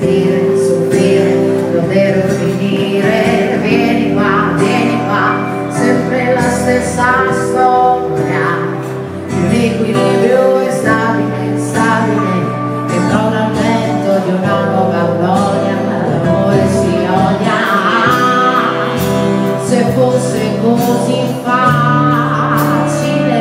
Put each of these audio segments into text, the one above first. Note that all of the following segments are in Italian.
sentire, soffrire, davvero finire. Vieni qua, sempre la stessa storia. Un equilibrio è stabile, che trova il vento di una nuova gloria, ma l'amore si odia. Se fosse così facile,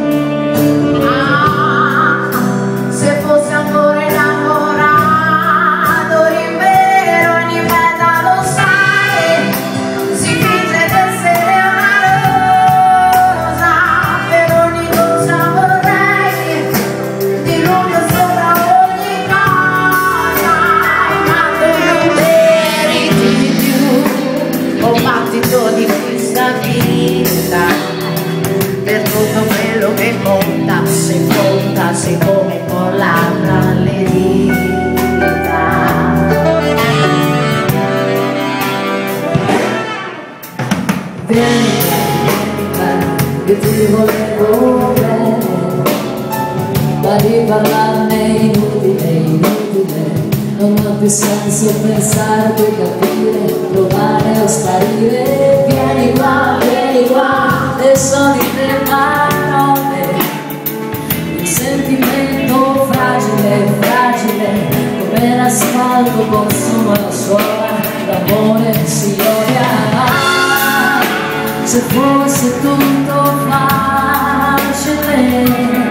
se fosse ancora innamorato, rimbero ogni meta lo sai, si finge di essere una rosa, per ogni cosa vorrei diluvio sopra ogni cosa, ma tu non meriti di più, un battito di questa vita, per tutto quello che conta, se come collarla le dita. Vieni qua, che ti volevo bene, ma di parlarne inutile, non ha più senso pensare, capire, provare o sparire. Vieni qua, e sono in te parole, un sentimento fragile, come l'asfalto consuma la suola, l'amore si odia. Se fosse tutto facile,